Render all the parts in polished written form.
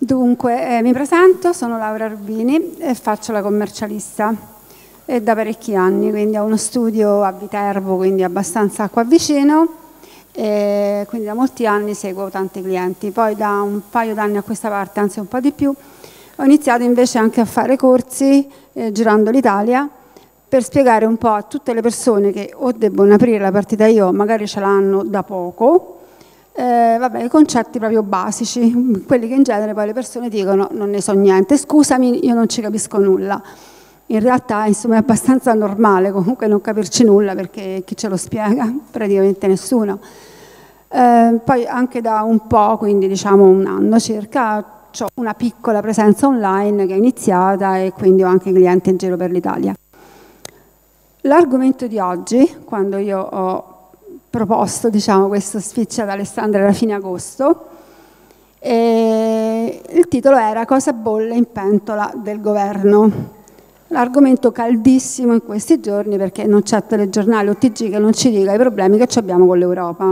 Dunque, mi presento, sono Laura Rubini e faccio la commercialista da parecchi anni, quindi ho uno studio a Viterbo, quindi abbastanza qua vicino, e quindi da molti anni seguo tanti clienti. Poi da un paio d'anni a questa parte, anzi un po' di più, ho iniziato invece anche a fare corsi girando l'Italia per spiegare un po' a tutte le persone che o debbono aprire la partita IVA o magari ce l'hanno da poco, i concetti proprio basici, quelli che in genere poi le persone dicono non ne so niente, scusami, io non ci capisco nulla. In realtà insomma è abbastanza normale comunque non capirci nulla, perché chi ce lo spiega? Praticamente nessuno. Poi anche da un po', quindi diciamo un anno circa, ho una piccola presenza online che è iniziata e quindi ho anche clienti in giro per l'Italia. L'argomento di oggi, quando io ho proposto questo speech ad Alessandra era fine agosto, e il titolo era Cosa bolle in pentola del governo. L'argomento caldissimo in questi giorni, perché non c'è telegiornale o TG che non ci dica i problemi che abbiamo con l'Europa.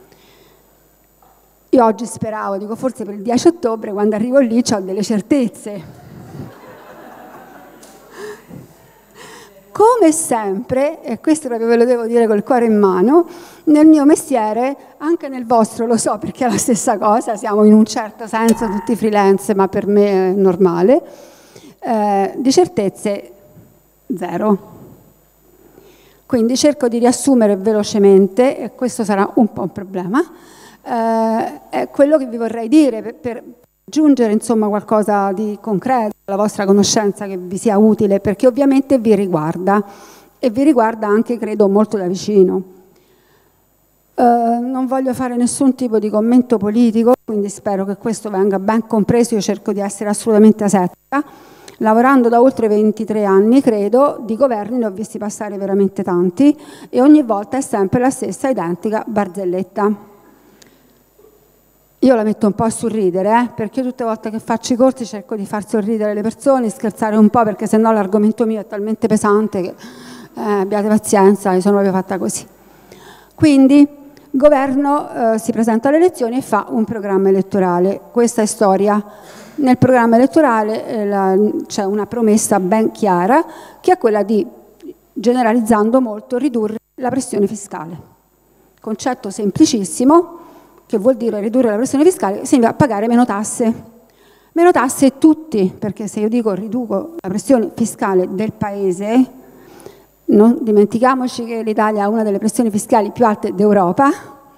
Io oggi speravo, dico forse per il 10 ottobre, quando arrivo lì ho delle certezze. Come sempre, e questo proprio ve lo devo dire col cuore in mano, nel mio mestiere, anche nel vostro lo so perché è la stessa cosa, siamo in un certo senso tutti freelance, ma per me è normale, di certezze zero. Quindi cerco di riassumere velocemente, e questo sarà un po' un problema, è quello che vi vorrei dire per aggiungere insomma qualcosa di concreto alla vostra conoscenza che vi sia utile, perché ovviamente vi riguarda e vi riguarda anche, credo, molto da vicino. Non voglio fare nessun tipo di commento politico, quindi spero che questo venga ben compreso. Io cerco di essere assolutamente asettica. Lavorando da oltre 23 anni, credo, di governi ne ho visti passare veramente tanti e ogni volta è sempre la stessa identica barzelletta. Io la metto un po' a sorridere, perché io tutte le volte che faccio i corsi cerco di far sorridere le persone, scherzare un po', perché sennò l'argomento mio è talmente pesante che abbiate pazienza, io sono proprio fatta così. Quindi il governo si presenta alle elezioni e fa un programma elettorale. Questa è storia. Nel programma elettorale c'è una promessa ben chiara, che è quella di, generalizzando molto, ridurre la pressione fiscale. Concetto semplicissimo, che vuol dire ridurre la pressione fiscale, significa pagare meno tasse. Meno tasse tutti, perché se io dico riduco la pressione fiscale del Paese, non dimentichiamoci che l'Italia ha una delle pressioni fiscali più alte d'Europa,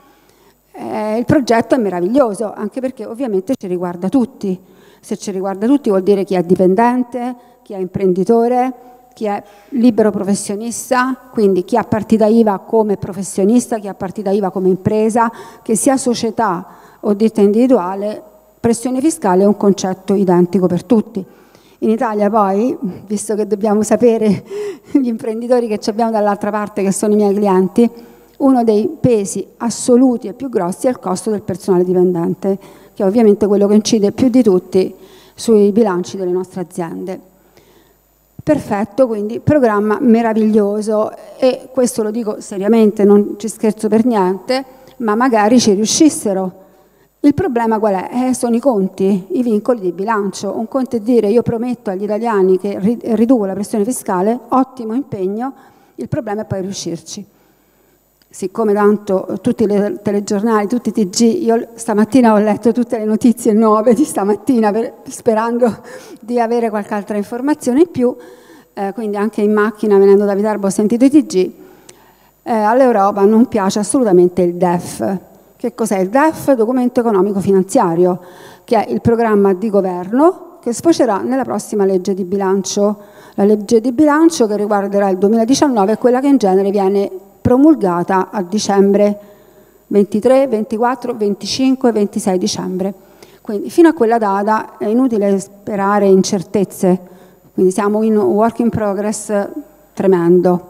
il progetto è meraviglioso, anche perché ovviamente ci riguarda tutti. Se ci riguarda tutti vuol dire chi è dipendente, chi è imprenditore, chi è libero professionista, quindi chi ha partita IVA come professionista, chi ha partita IVA come impresa, che sia società o ditta individuale, pressione fiscale è un concetto identico per tutti. In Italia poi, visto che dobbiamo sapere gli imprenditori che abbiamo dall'altra parte, che sono i miei clienti, uno dei pesi assoluti e più grossi è il costo del personale dipendente, che è ovviamente quello che incide più di tutti sui bilanci delle nostre aziende. Perfetto, quindi programma meraviglioso, e questo lo dico seriamente, non ci scherzo per niente, ma magari ci riuscissero. Il problema qual è? Sono i conti, i vincoli di bilancio. Un conto è dire io prometto agli italiani che riduco la pressione fiscale, ottimo impegno, il problema è poi riuscirci. Siccome tanto tutti i telegiornali, tutti i TG, io stamattina ho letto tutte le notizie nuove di stamattina sperando di avere qualche altra informazione in più, quindi anche in macchina venendo da Viterbo ho sentito i TG, all'Europa non piace assolutamente il DEF. Che cos'è il DEF? Documento economico finanziario, che è il programma di governo che sfocerà nella prossima legge di bilancio. La legge di bilancio che riguarderà il 2019 è quella che in genere viene promulgata a dicembre, 23, 24, 25, 26 dicembre. Quindi fino a quella data è inutile sperare incertezze, quindi siamo in un work in progress tremendo.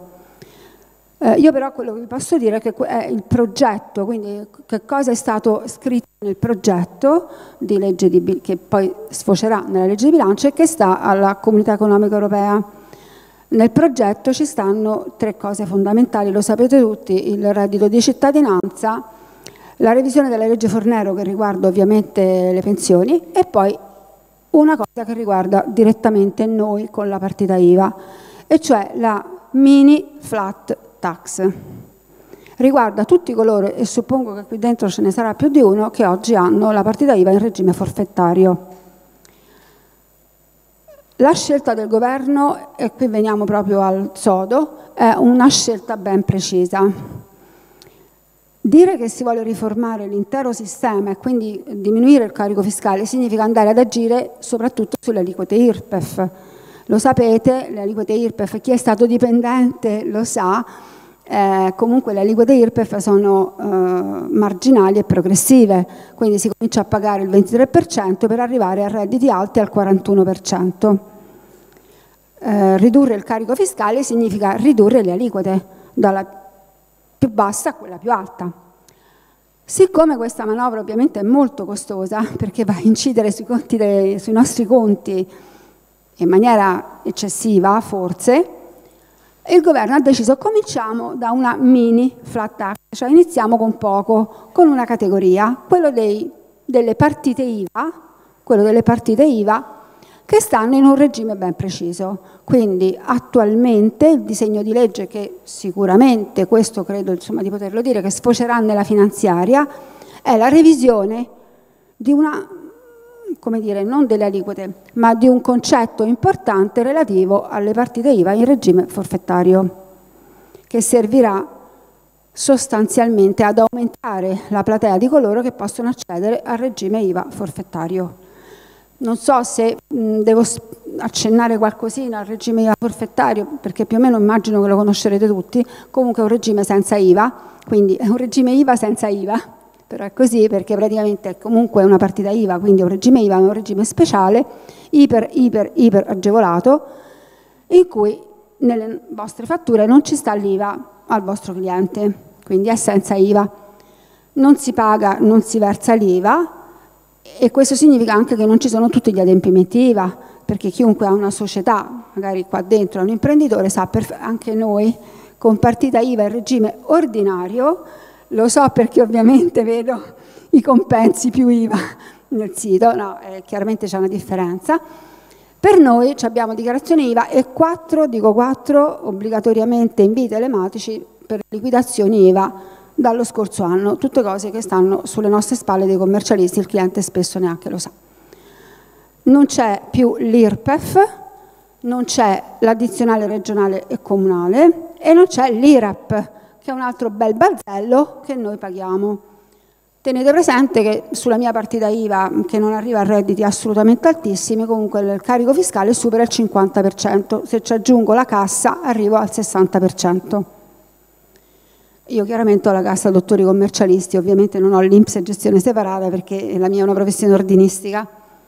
Io però quello che vi posso dire è che è il progetto, quindi che cosa è stato scritto nel progetto di legge che poi sfocerà nella legge di bilancio e che sta alla Comunità Economica Europea. Nel progetto ci stanno 3 cose fondamentali, lo sapete tutti: il reddito di cittadinanza, la revisione della legge Fornero che riguarda ovviamente le pensioni e poi una cosa che riguarda direttamente noi con la partita IVA, e cioè la mini flat tax. Riguarda tutti coloro, e suppongo che qui dentro ce ne sarà più di uno, che oggi hanno la partita IVA in regime forfettario. La scelta del governo, e qui veniamo proprio al sodo, è una scelta ben precisa. Dire che si vuole riformare l'intero sistema e quindi diminuire il carico fiscale significa andare ad agire soprattutto sulle aliquote IRPEF. Lo sapete, le aliquote IRPEF, chi è stato dipendente lo sa, comunque le aliquote IRPEF sono marginali e progressive, quindi si comincia a pagare il 23% per arrivare a redditi alti al 41%. Ridurre il carico fiscale significa ridurre le aliquote dalla più bassa a quella più alta. Siccome questa manovra ovviamente è molto costosa, perché va a incidere sui nostri conti in maniera eccessiva, forse, il governo ha deciso: cominciamo da una mini flat tax, cioè iniziamo con poco, con una categoria, quello delle partite IVA che stanno in un regime ben preciso. Quindi attualmente il disegno di legge, che sicuramente, questo credo insomma di poterlo dire, che sfocerà nella finanziaria, è la revisione di una, come dire, non delle aliquote, ma di un concetto importante relativo alle partite IVA in regime forfettario, che servirà sostanzialmente ad aumentare la platea di coloro che possono accedere al regime IVA forfettario. Non so se devo accennare qualcosina al regime IVA forfettario, perché più o meno immagino che lo conoscerete tutti. Comunque è un regime senza IVA, quindi è un regime IVA senza IVA, però è così perché praticamente è comunque una partita IVA, quindi è un regime IVA, ma è un regime speciale, iper agevolato, in cui nelle vostre fatture non ci sta l'IVA al vostro cliente, quindi è senza IVA. Non si paga, non si versa l'IVA, e questo significa anche che non ci sono tutti gli adempimenti IVA, perché chiunque ha una società, magari qua dentro è un imprenditore, sa, anche noi con partita IVA in regime ordinario, lo so perché ovviamente vedo i compensi più IVA nel sito, no, chiaramente c'è una differenza. Per noi abbiamo dichiarazione IVA e 4 obbligatoriamente invii telematici per liquidazioni IVA dallo scorso anno, tutte cose che stanno sulle nostre spalle dei commercialisti, il cliente spesso neanche lo sa. Non c'è più l'IRPEF, non c'è l'addizionale regionale e comunale e non c'è l'IRAP, che è un altro bel balzello che noi paghiamo. Tenete presente che sulla mia partita IVA, che non arriva a redditi assolutamente altissimi, comunque il carico fiscale supera il 50%, se ci aggiungo la cassa arrivo al 60%. Io chiaramente ho la cassa dottori commercialisti, ovviamente non ho l'INPS e gestione separata perché la mia è una professione ordinistica.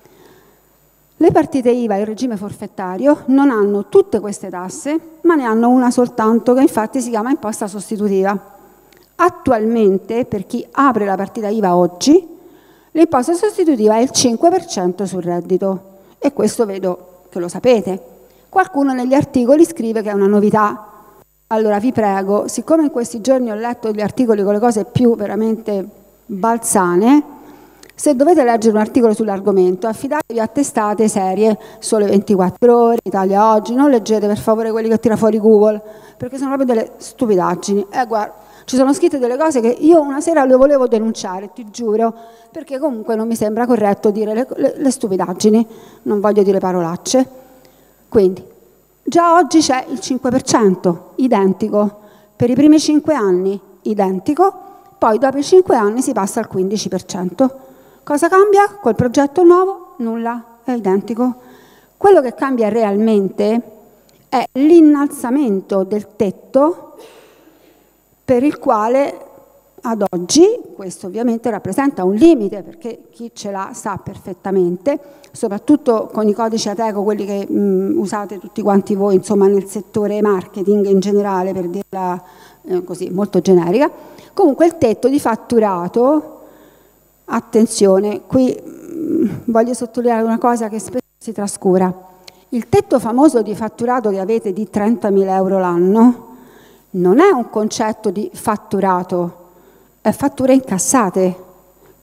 Le partite IVA in regime forfettario non hanno tutte queste tasse, ma ne hanno una soltanto, che infatti si chiama imposta sostitutiva. Attualmente, per chi apre la partita IVA oggi, l'imposta sostitutiva è il 5% sul reddito, e questo vedo che lo sapete. Qualcuno negli articoli scrive che è una novità. Allora vi prego, siccome in questi giorni ho letto gli articoli con le cose più veramente balzane, se dovete leggere un articolo sull'argomento, affidatevi a testate serie, Sole 24 Ore, Italia Oggi, non leggete per favore quelli che tira fuori Google, perché sono proprio delle stupidaggini. Guarda, ci sono scritte delle cose che io una sera le volevo denunciare, ti giuro, perché comunque non mi sembra corretto dire le stupidaggini, non voglio dire parolacce. Quindi, già oggi c'è il 5%, identico, per i primi 5 anni identico, poi dopo i 5 anni si passa al 15%. Cosa cambia? Col progetto nuovo? Nulla, è identico. Quello che cambia realmente è l'innalzamento del tetto, per il quale ad oggi, questo ovviamente rappresenta un limite, perché chi ce l'ha sa perfettamente, soprattutto con i codici Ateco, quelli che usate tutti quanti voi, insomma, nel settore marketing in generale, per dirla così molto generica. Comunque il tetto di fatturato, attenzione, qui voglio sottolineare una cosa che spesso si trascura. Il tetto famoso di fatturato che avete di 30.000 euro l'anno non è un concetto di fatturato, è fatture incassate,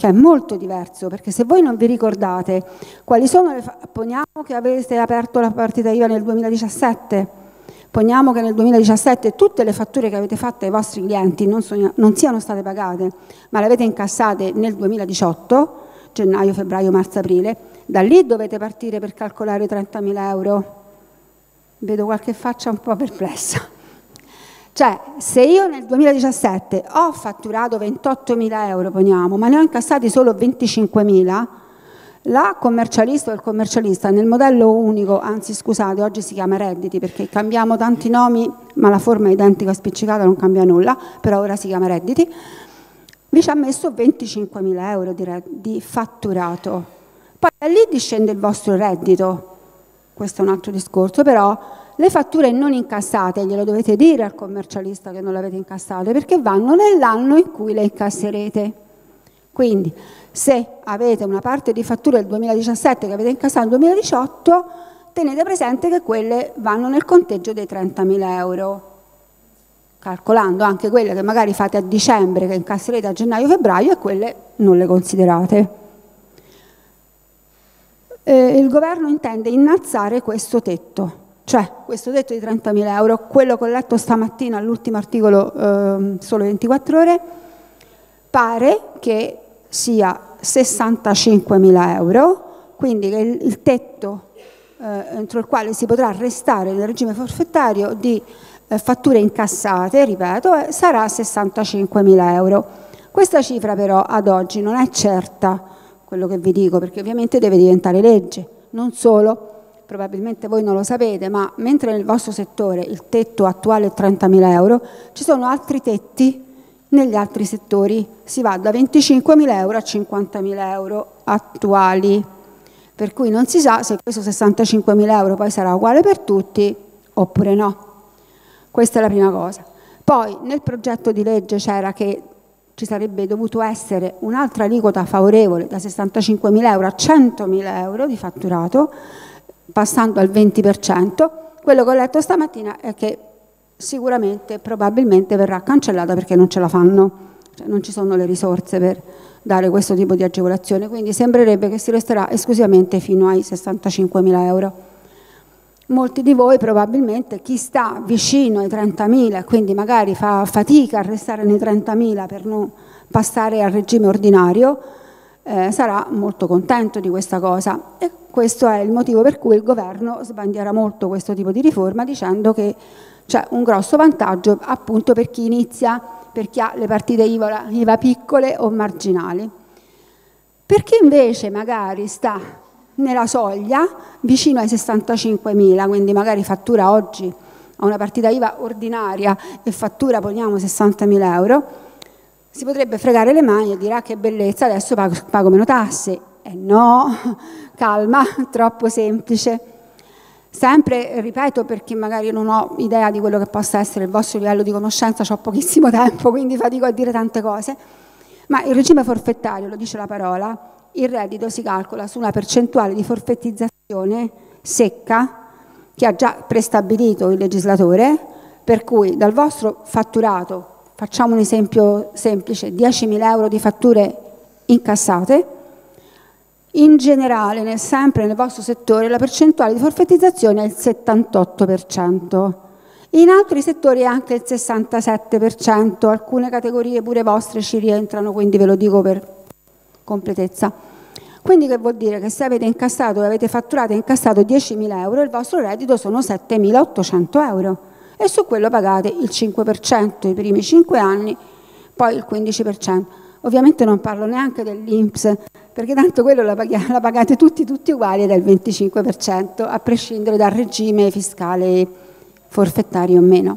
che è molto diverso, perché se voi non vi ricordate quali sono poniamo che avete aperto la partita IVA nel 2017, poniamo che nel 2017 tutte le fatture che avete fatto ai vostri clienti non siano state pagate, ma le avete incassate nel 2018, gennaio, febbraio, marzo, aprile, da lì dovete partire per calcolare i 30.000 euro. Vedo qualche faccia un po' perplessa. Cioè, se io nel 2017 ho fatturato 28.000 euro, poniamo, ma ne ho incassati solo 25.000, la commercialista o il commercialista nel modello unico, anzi scusate, oggi si chiama redditi perché cambiamo tanti nomi, ma la forma è identica, spiccicata, non cambia nulla, però ora si chiama redditi, vi ci ha messo 25.000 euro di fatturato. Poi da lì discende il vostro reddito. Questo è un altro discorso, però le fatture non incassate glielo dovete dire al commercialista che non le avete incassate, perché vanno nell'anno in cui le incasserete. Quindi se avete una parte di fatture del 2017 che avete incassato nel 2018, tenete presente che quelle vanno nel conteggio dei 30.000 euro, calcolando anche quelle che magari fate a dicembre, che incasserete a gennaio-febbraio, e quelle non le considerate. Il governo intende innalzare questo tetto, cioè questo tetto di 30.000 euro, quello che ho letto stamattina all'ultimo articolo Sole 24 Ore, pare che sia 65.000 euro, quindi che il tetto entro il quale si potrà restare nel regime forfettario di fatture incassate, ripeto, sarà 65.000 euro. Questa cifra però ad oggi non è certa, quello che vi dico, perché ovviamente deve diventare legge. Non solo, probabilmente voi non lo sapete, ma mentre nel vostro settore il tetto attuale è 30.000 euro, ci sono altri tetti negli altri settori. Si va da 25.000 euro a 50.000 euro attuali, per cui non si sa se questo 65.000 euro poi sarà uguale per tutti oppure no. Questa è la prima cosa. Poi nel progetto di legge c'era che ci sarebbe dovuto essere un'altra aliquota favorevole da 65.000 euro a 100.000 euro di fatturato, passando al 20%. Quello che ho letto stamattina è che sicuramente, probabilmente verrà cancellata perché non ce la fanno, cioè non ci sono le risorse per dare questo tipo di agevolazione, quindi sembrerebbe che si resterà esclusivamente fino ai 65.000 euro. Molti di voi probabilmente, chi sta vicino ai 30.000, quindi magari fa fatica a restare nei 30.000 per non passare al regime ordinario, sarà molto contento di questa cosa, e questo è il motivo per cui il governo sbandierà molto questo tipo di riforma, dicendo che c'è un grosso vantaggio appunto per chi inizia, per chi ha le partite IVA piccole o marginali. Per chi invece magari sta nella soglia, vicino ai 65.000, quindi magari fattura oggi a una partita IVA ordinaria e fattura, poniamo, 60.000 euro, si potrebbe fregare le mani e dire: ah, che bellezza, adesso pago meno tasse. No, calma, troppo semplice. Sempre, ripeto, perché magari non ho idea di quello che possa essere il vostro livello di conoscenza, ho pochissimo tempo, quindi fatico a dire tante cose, ma il regime forfettario, lo dice la parola, il reddito si calcola su una percentuale di forfettizzazione secca che ha già prestabilito il legislatore, per cui dal vostro fatturato, facciamo un esempio semplice, 10.000 euro di fatture incassate, in generale, sempre nel vostro settore, la percentuale di forfettizzazione è il 78%. In altri settori è anche il 67%, alcune categorie pure vostre ci rientrano, quindi ve lo dico per completezza. Quindi che vuol dire? Che se avete incassato, avete fatturato e incassato 10.000 euro, il vostro reddito sono 7.800 euro e su quello pagate il 5% i primi 5 anni, poi il 15%. Ovviamente non parlo neanche dell'INPS, perché tanto quello la pagate tutti uguali ed è il 25%, a prescindere dal regime fiscale forfettario o meno.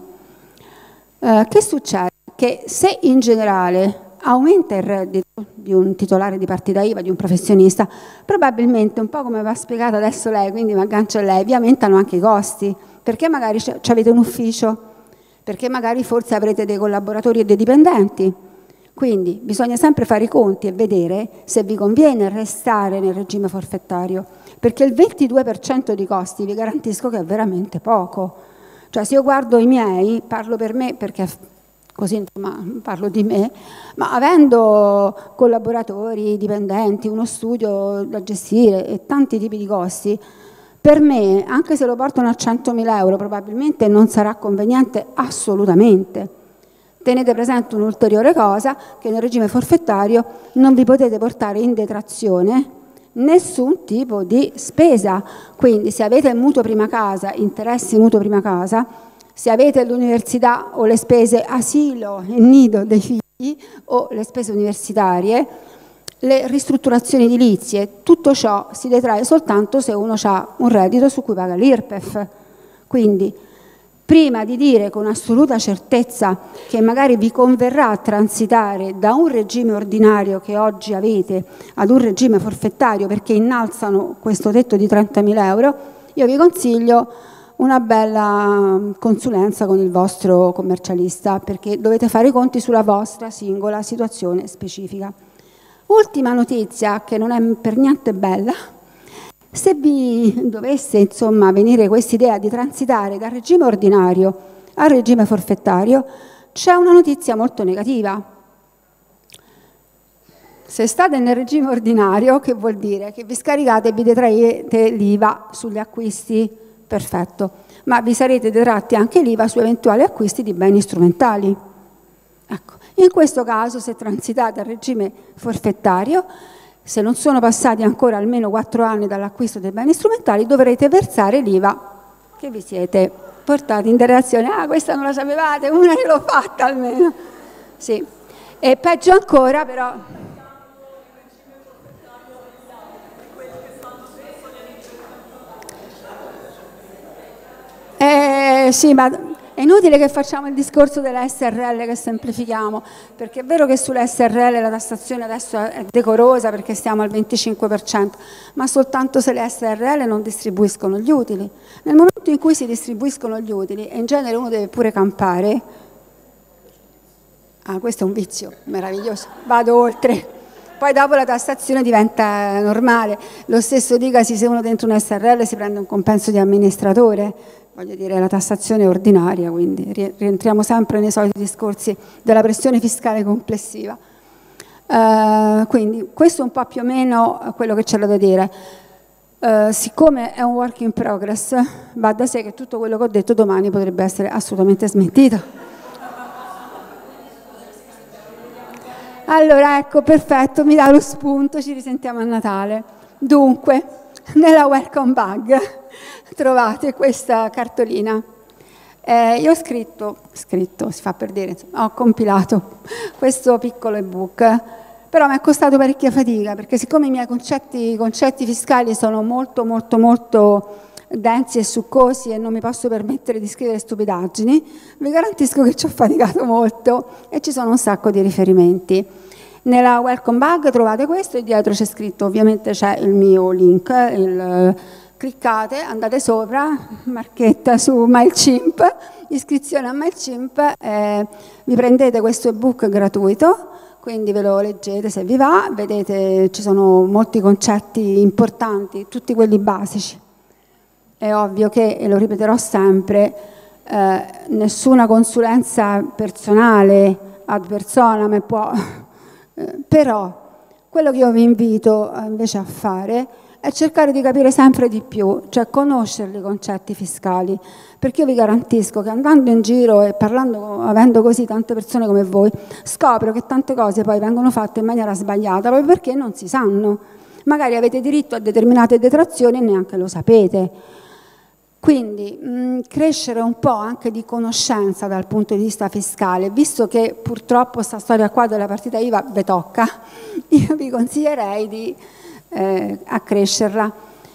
Che succede? Che se in generale aumenta il reddito di un titolare di partita IVA, di un professionista, probabilmente, un po' come va spiegato adesso lei, quindi mi aggancio a lei, vi aumentano anche i costi, perché magari avete un ufficio, perché magari forse avrete dei collaboratori e dei dipendenti. Quindi bisogna sempre fare i conti e vedere se vi conviene restare nel regime forfettario, perché il 22% di costi vi garantisco che è veramente poco. Cioè, se io guardo i miei, parlo per me perché così insomma parlo di me, ma avendo collaboratori, dipendenti, uno studio da gestire e tanti tipi di costi, per me, anche se lo portano a 100.000 euro, probabilmente non sarà conveniente assolutamente. Tenete presente un'ulteriore cosa, che nel regime forfettario non vi potete portare in detrazione nessun tipo di spesa. Quindi se avete il mutuo prima casa, interessi mutuo prima casa, se avete l'università o le spese asilo e nido dei figli o le spese universitarie, le ristrutturazioni edilizie, tutto ciò si detrae soltanto se uno ha un reddito su cui paga l'IRPEF. Quindi, prima di dire con assoluta certezza che magari vi converrà transitare da un regime ordinario che oggi avete ad un regime forfettario perché innalzano questo tetto di 30.000 euro, io vi consiglio una bella consulenza con il vostro commercialista, perché dovete fare i conti sulla vostra singola situazione specifica. Ultima notizia, che non è per niente bella: se vi dovesse insomma venire quest'idea di transitare dal regime ordinario al regime forfettario, c'è una notizia molto negativa. Se state nel regime ordinario, che vuol dire? Che vi scaricate e vi detraete l'IVA sugli acquisti, perfetto, ma vi sarete detratti anche l'IVA su eventuali acquisti di beni strumentali. Ecco, in questo caso, se transitate al regime forfettario, se non sono passati ancora almeno 4 anni dall'acquisto dei beni strumentali, dovrete versare l'IVA che vi siete portati in relazione. Ah, questa non la sapevate, una che l'ho fatta almeno. Sì, e peggio ancora però... sì, ma è inutile che facciamo il discorso della SRL che semplifichiamo, perché è vero che sulla SRL la tassazione adesso è decorosa perché stiamo al 25%, ma soltanto se le SRL non distribuiscono gli utili. Nel momento in cui si distribuiscono gli utili, e in genere uno deve pure campare, questo è un vizio meraviglioso, vado oltre. Poi dopo la tassazione diventa normale, lo stesso dicasi se uno dentro un SRL si prende un compenso di amministratore, voglio dire, la tassazione è ordinaria, quindi rientriamo sempre nei soliti discorsi della pressione fiscale complessiva. Quindi questo è un po' più o meno quello che c'è da dire. Siccome è un work in progress, va da sé che tutto quello che ho detto domani potrebbe essere assolutamente smentito. Allora, ecco, perfetto, mi dà lo spunto, ci risentiamo a Natale. Dunque, nella welcome bag trovate questa cartolina. Io ho scritto, si fa per dire, insomma, ho compilato questo piccolo ebook, però mi è costato parecchia fatica, perché siccome i miei concetti fiscali sono molto, molto, molto densi e succosi e non mi posso permettere di scrivere stupidaggini, vi garantisco che ci ho faticato molto e ci sono un sacco di riferimenti. Nella welcome bag trovate questo e dietro c'è scritto, ovviamente c'è il mio link, cliccate, andate sopra, marchetta su MailChimp, iscrizione a MailChimp, vi prendete questo ebook gratuito, quindi ve lo leggete se vi va, vedete ci sono molti concetti importanti, tutti quelli basici. È ovvio che, e lo ripeterò sempre, nessuna consulenza personale ad personam può, però quello che io vi invito invece a fare è cercare di capire sempre di più, cioè conoscere i concetti fiscali, perché io vi garantisco che andando in giro e parlando, avendo così tante persone come voi, scopro che tante cose poi vengono fatte in maniera sbagliata proprio perché non si sanno. Magari avete diritto a determinate detrazioni e neanche lo sapete. Quindi crescere un po' anche di conoscenza dal punto di vista fiscale, visto che purtroppo questa storia qua della partita IVA ve tocca, io vi consiglierei di accrescerla,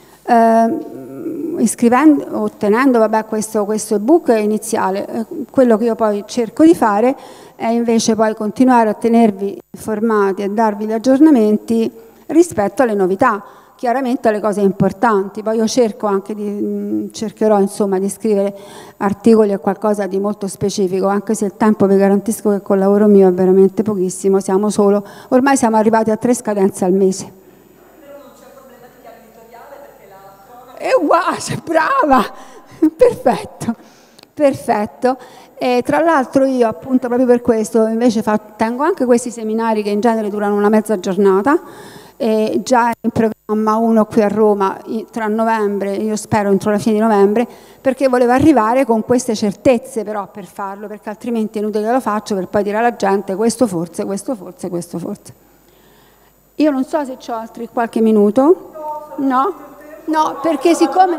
ottenendo questo ebook iniziale. Quello che io poi cerco di fare è invece poi continuare a tenervi informati e darvi gli aggiornamenti rispetto alle novità, chiaramente alle cose importanti. Poi io cercherò insomma di scrivere articoli e qualcosa di molto specifico, anche se il tempo vi garantisco che col lavoro mio è veramente pochissimo, ormai siamo arrivati a 3 scadenze al mese. Però non c'è problema di chiave editoriale perché la Brava! Perfetto. Perfetto. E tra l'altro io appunto proprio per questo invece tengo anche questi seminari che in genere durano una mezza giornata, e già in programma uno qui a Roma tra novembre, io spero entro la fine di novembre, perché volevo arrivare con queste certezze però per farlo, perché altrimenti è inutile che lo faccio per poi dire alla gente questo forse, questo forse, questo forse. Io non so se ho altri qualche minuto. No? No, perché siccome...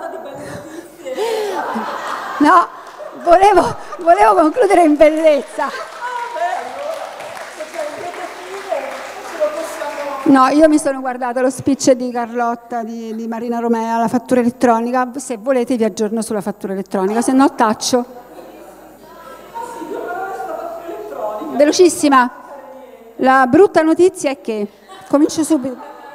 No, volevo concludere in bellezza. No, io mi sono guardata lo speech di Carlotta, di Marina Romea, la fattura elettronica. Se volete vi aggiorno sulla fattura elettronica, se no taccio. Velocissima. La brutta notizia è che, comincio subito,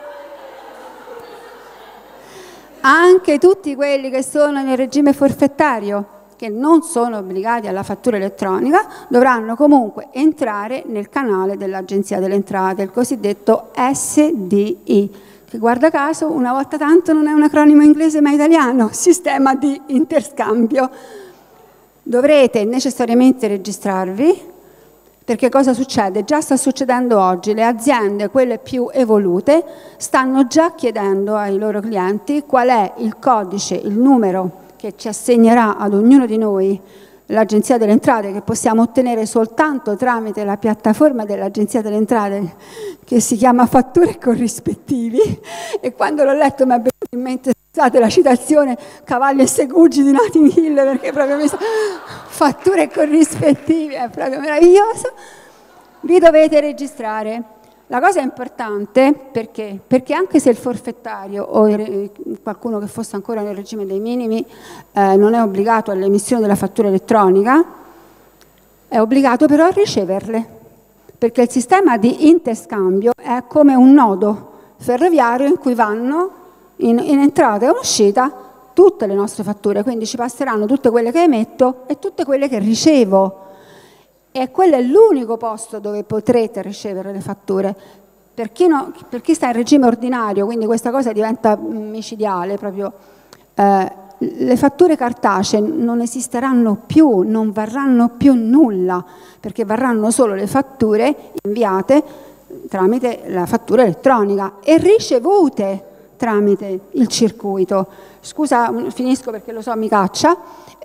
anche tutti quelli che sono nel regime forfettario, che non sono obbligati alla fattura elettronica, dovranno comunque entrare nel canale dell'Agenzia delle Entrate, il cosiddetto SDI, che guarda caso una volta tanto non è un acronimo inglese ma italiano, sistema di interscambio. Dovrete necessariamente registrarvi, perché cosa succede? Già sta succedendo oggi, le aziende, quelle più evolute, stanno già chiedendo ai loro clienti qual è il codice, il numero che ci assegnerà ad ognuno di noi l'Agenzia delle Entrate, che possiamo ottenere soltanto tramite la piattaforma dell'Agenzia delle Entrate che si chiama Fatture e Corrispettivi, e quando l'ho letto mi è venuto in mente, scusate la citazione, Cavalli e Segugi di Notting Hill, perché proprio Fatture e Corrispettivi è proprio meraviglioso. Vi dovete registrare. La cosa è importante perché anche se il forfettario o qualcuno che fosse ancora nel regime dei minimi non è obbligato all'emissione della fattura elettronica, è obbligato però a riceverle, perché il sistema di interscambio è come un nodo ferroviario in cui vanno in entrata e in uscita tutte le nostre fatture, quindi ci passeranno tutte quelle che emetto e tutte quelle che ricevo. E quello è l'unico posto dove potrete ricevere le fatture. Per chi sta in regime ordinario, quindi questa cosa diventa micidiale proprio, le fatture cartacee non esisteranno più, non varranno più nulla, perché varranno solo le fatture inviate tramite la fattura elettronica e ricevute tramite il circuito. Scusa, finisco perché lo so, mi caccia.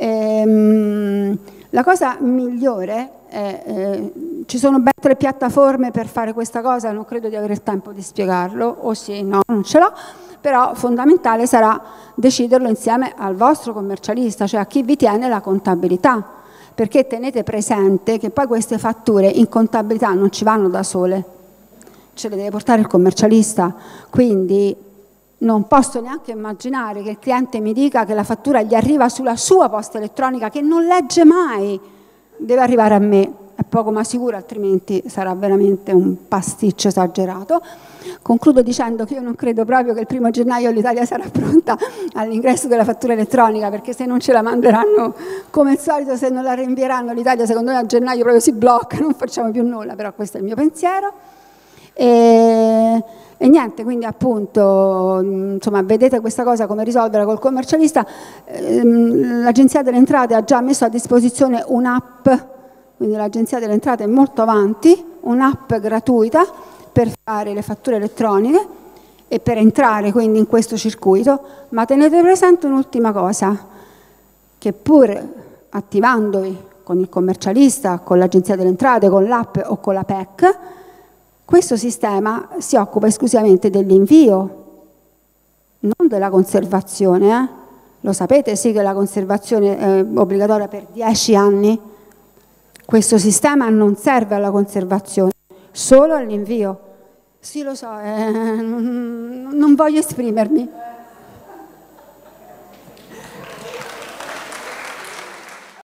La cosa migliore ci sono ben 3 piattaforme per fare questa cosa, non credo di avere il tempo di spiegarlo, o sì, no, non ce l'ho, però fondamentale sarà deciderlo insieme al vostro commercialista, cioè a chi vi tiene la contabilità, perché tenete presente che poi queste fatture in contabilità non ci vanno da sole, ce le deve portare il commercialista, quindi non posso neanche immaginare che il cliente mi dica che la fattura gli arriva sulla sua posta elettronica, che non legge mai, deve arrivare a me, è poco ma sicuro, altrimenti sarà veramente un pasticcio esagerato. Concludo dicendo che io non credo proprio che il 1° gennaio l'Italia sarà pronta all'ingresso della fattura elettronica, perché se non ce la manderanno come al solito, se non la rinvieranno, l'Italia secondo me a gennaio proprio si blocca, non facciamo più nulla, però questo è il mio pensiero. E niente, quindi appunto, insomma, vedete questa cosa come risolverla col commercialista. L'Agenzia delle Entrate ha già messo a disposizione un'app, quindi l'Agenzia delle Entrate è molto avanti, un'app gratuita per fare le fatture elettroniche e per entrare quindi in questo circuito, ma tenete presente un'ultima cosa, che pur attivandovi con il commercialista, con l'Agenzia delle Entrate, con l'app o con la PEC, questo sistema si occupa esclusivamente dell'invio, non della conservazione. Lo sapete sì che la conservazione è obbligatoria per 10 anni? Questo sistema non serve alla conservazione, solo all'invio. Sì, lo so, non voglio esprimermi.